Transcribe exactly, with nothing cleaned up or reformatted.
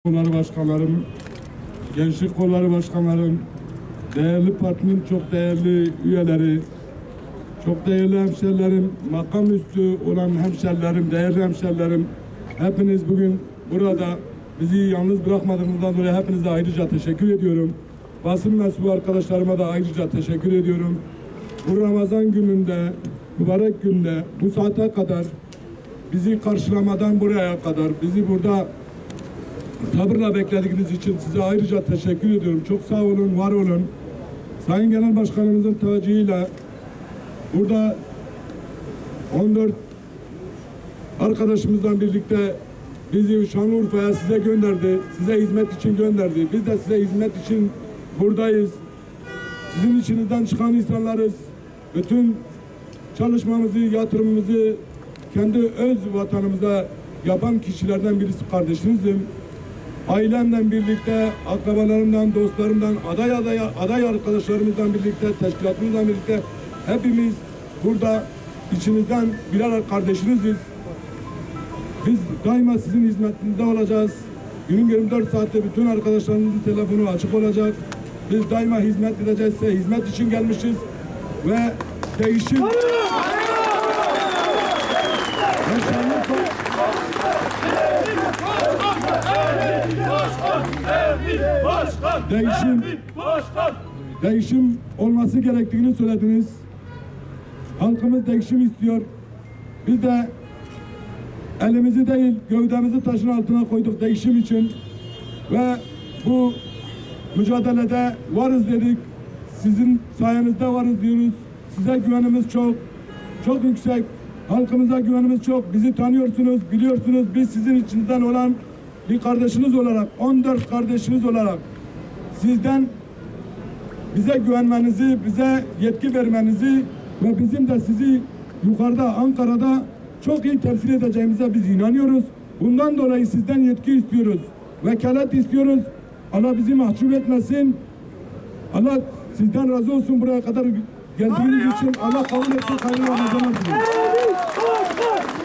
Kolları başkanlarım, gençlik kolları başkanlarım, değerli partinin çok değerli üyeleri, çok değerli hemşerilerim, makam üstü olan hemşerilerim, değerli hemşerilerim, hepiniz bugün burada bizi yalnız bırakmadığınızdan dolayı hepinize ayrıca teşekkür ediyorum. Basın mensubu arkadaşlarıma da ayrıca teşekkür ediyorum. Bu Ramazan gününde, mübarek günde, bu saate kadar bizi karşılamadan buraya kadar, bizi burada sabırla beklediğiniz için size ayrıca teşekkür ediyorum. Çok sağ olun, var olun. Sayın Genel Başkanımızın tavcihıyla burada on dört arkadaşımızla birlikte bizi Şanlıurfa'ya size gönderdi. Size hizmet için gönderdi. Biz de size hizmet için buradayız. Sizin içinizden çıkan insanlarız. Bütün çalışmamızı, yatırımımızı kendi öz vatanımıza yapan kişilerden birisi kardeşinizim. Ailemle birlikte, akrabalarımdan, dostlarımdan, aday aday aday arkadaşlarımızla birlikte, teşkilatımızla birlikte hepimiz burada içinizden birer kardeşiniziz. Biz daima sizin hizmetinizde olacağız. Günün yirmi dört saatte bütün arkadaşlarımızın telefonu açık olacak. Biz daima hizmet edeceğiz. Size hizmet için gelmişiz ve değişim Değişim, değişim olması gerektiğini söylediniz. Halkımız değişim istiyor. Biz de elimizi değil, gövdemizi taşın altına koyduk değişim için. Ve bu mücadelede varız dedik. Sizin sayenizde varız diyoruz. Size güvenimiz çok, çok yüksek. Halkımıza güvenimiz çok. Bizi tanıyorsunuz, biliyorsunuz. Biz sizin içinizden olan bir kardeşiniz olarak, on dört kardeşiniz olarak sizden bize güvenmenizi, bize yetki vermenizi ve bizim de sizi yukarıda Ankara'da çok iyi temsil edeceğimize biz inanıyoruz. Bundan dolayı sizden yetki istiyoruz. Vekalet istiyoruz. Allah bizi mahcup etmesin. Allah sizden razı olsun buraya kadar geldiğiniz için. Allah kabul etsin. Hayırlı Ramazanlar diliyorum.